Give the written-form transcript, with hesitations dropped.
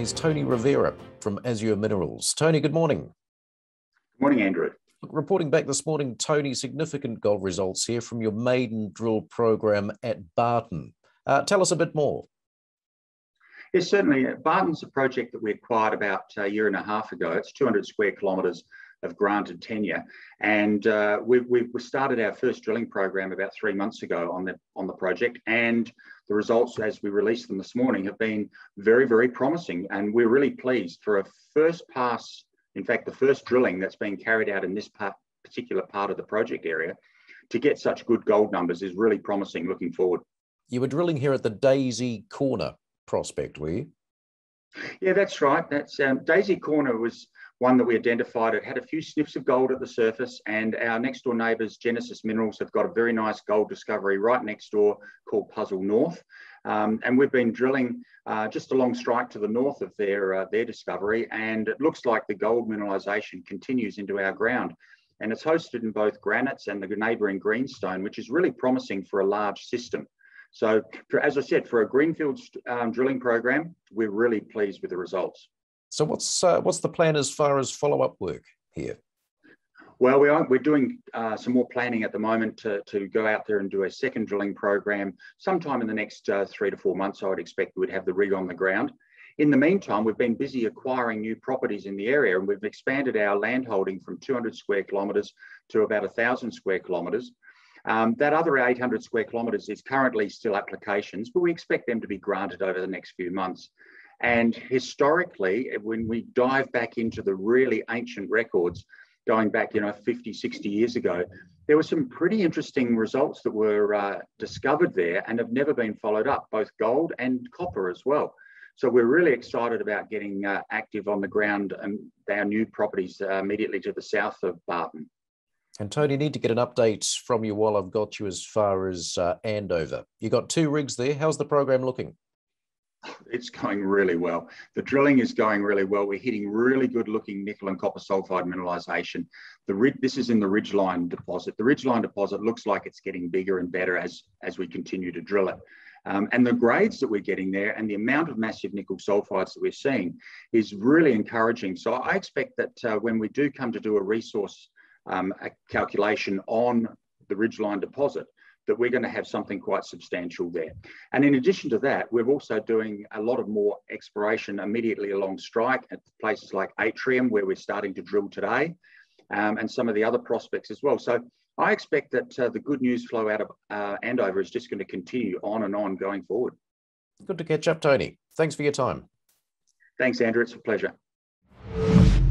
He's Tony Rovira from Azure Minerals. Tony, good morning. Good morning, Andrew. Reporting back this morning, Tony, significant gold results here from your maiden drill program at Barton. Tell us a bit more. Yes, certainly. Barton's a project that we acquired about a year and a half ago. It's 200 square kilometres of granted tenure, and we started our first drilling program about 3 months ago on the project, and the results as we released them this morning have been very, very promising, and we're really pleased for a first pass. In fact, the first drilling that's been carried out in this particular part of the project area to get such good gold numbers is really promising looking forward. You were drilling here at the Daisy Corner prospect, were you? Yeah, that's right. That's Daisy Corner was one that we identified. It had a few sniffs of gold at the surface, and our next door neighbours, Genesis Minerals, have got a very nice gold discovery right next door called Puzzle North. And we've been drilling just along strike to the north of their discovery, and it looks like the gold mineralisation continues into our ground. And it's hosted in both granites and the neighbouring greenstone, which is really promising for a large system. So, as I said, for a greenfields drilling program, we're really pleased with the results. So what's the plan as far as follow-up work here? Well, we're doing some more planning at the moment to go out there and do a second drilling program sometime in the next 3 to 4 months. I would expect we would have the rig on the ground. In the meantime, we've been busy acquiring new properties in the area, and we've expanded our land holding from 200 square kilometres to about 1,000 square kilometres. That other 800 square kilometres is currently still applications, but we expect them to be granted over the next few months. And historically, when we dive back into the really ancient records, going back, 50, 60 years ago, there were some pretty interesting results that were discovered there and have never been followed up, both gold and copper as well. So we're really excited about getting active on the ground and our new properties immediately to the south of Barton. And Tony, need to get an update from you while I've got you as far as Andover. You got 2 rigs there. How's the program looking? It's going really well. The drilling is going really well. We're hitting really good looking nickel and copper sulfide mineralisation. This is in the Ridgeline deposit. The Ridgeline deposit looks like it's getting bigger and better as we continue to drill it. And the grades that we're getting there and the amount of massive nickel sulfides that we're seeing is really encouraging. So I expect that when we do come to do a resource calculation on the Ridgeline deposit, that we're going to have something quite substantial there. And in addition to that, we're also doing a lot of more exploration immediately along strike at places like Atrium, where we're starting to drill today, and some of the other prospects as well. So I expect that the good news flow out of Andover is just going to continue on and on going forward. Good to catch up, Tony. Thanks for your time. Thanks, Andrew. It's a pleasure.